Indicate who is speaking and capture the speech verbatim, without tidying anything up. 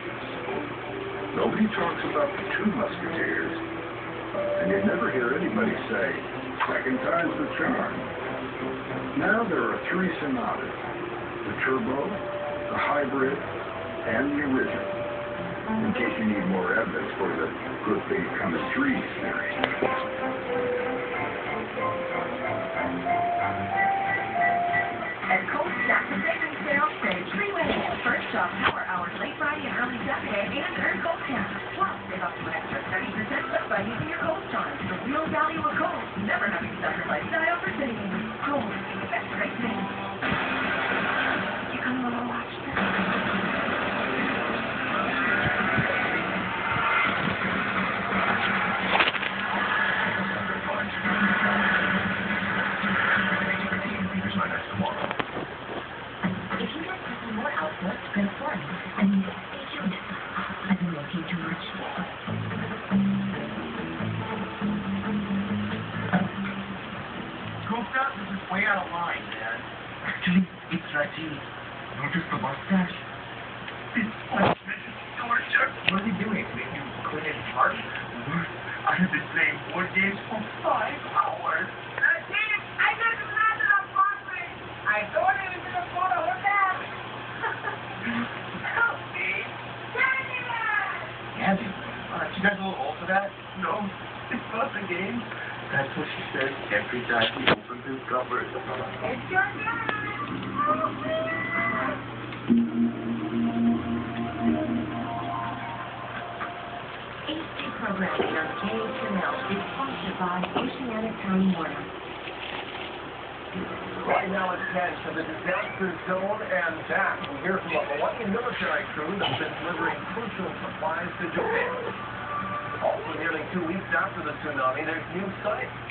Speaker 1: Nobody talks about the Two Musketeers, and you never hear anybody say, second time's the charm. Now there are three sonatas, the Turbo, the Hybrid, and the Original, in case you need more evidence for the good things come in threes theory.
Speaker 2: At Cold Stack, the savings sale saves three ways. First, shop Power Hours late Friday and early Saturday and earn Cold Stack. Plus, save up to an extra thirty percent just by using your Cold Charms. The real value of Cold, never having to sacrifice style for savings. Cold, that's great things. You come over to watch this. If you want to see more output, then form. I mean, stay tuned. I've been working too much.
Speaker 3: Goofed up, this is way out of line, man. Actually, it's Rajiv. Notice the mustache? It's like torture. What is he doing? Make you quit his heart? I have been playing board games for five hours.
Speaker 4: Rajiv, I just landed an apartment. I told you we should have bought a hotel. Help me. Candyman!
Speaker 3: Candy? Uh, you guys a little old for that? No, it's not the game. That's what she says every time he opens his cupboard.
Speaker 4: It's your dad.
Speaker 2: H D programming on K H M L is sponsored by Oceanic Time Warner.
Speaker 3: Right now it's ten to the disaster zone and back. We hear from a Hawaiian military crew that's been delivering crucial supplies to Japan. Also, nearly two weeks after the tsunami, there's new sites